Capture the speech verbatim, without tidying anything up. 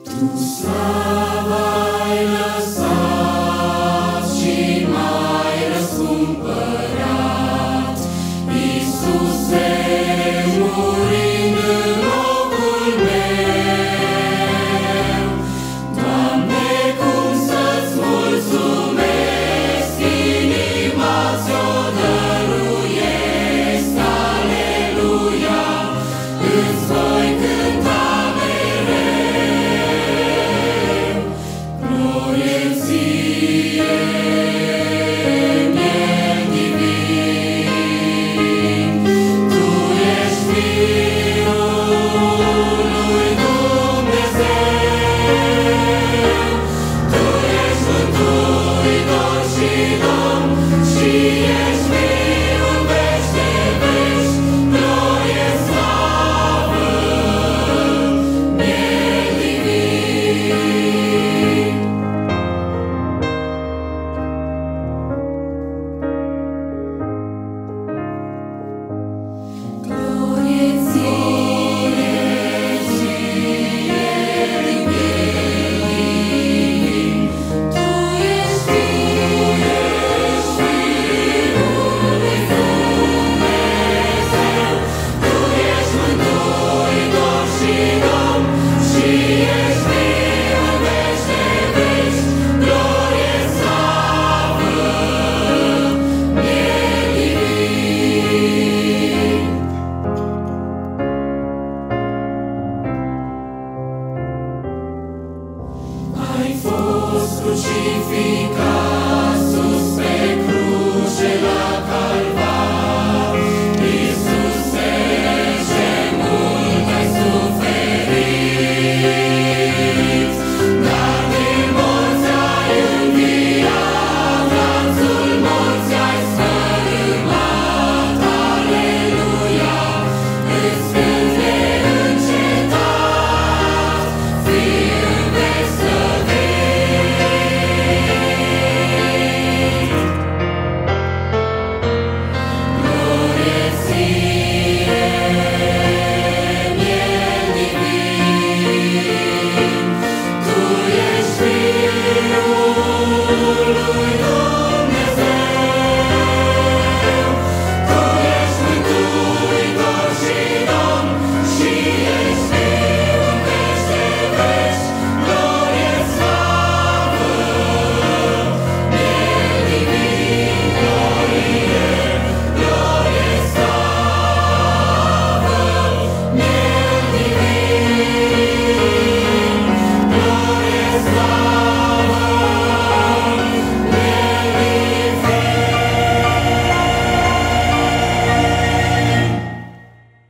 Tu slava ai lăsat și m-ai răscumpărat, Iisuse, murind în locul meu. Doamne, cum să-ți mulțumesc, inima ți-o dăruiesc, aleluia, îți voi cânta mereu. Glorie ție, Miel divin, Tu ești Fiul lui Dumnezeu, Tu ești Mântuitor și Domn, și ești viu în veci de veci. Glorie, slavă, Miel divin. Glorie ție, Miel divin, Tu ești Fiul, ești Fiul lui Dumnezeu, Tu ești Mântuitor și Domn, și ești viu în veci de veci. Glorie, slavă, Miel divin. Ai fost crucificat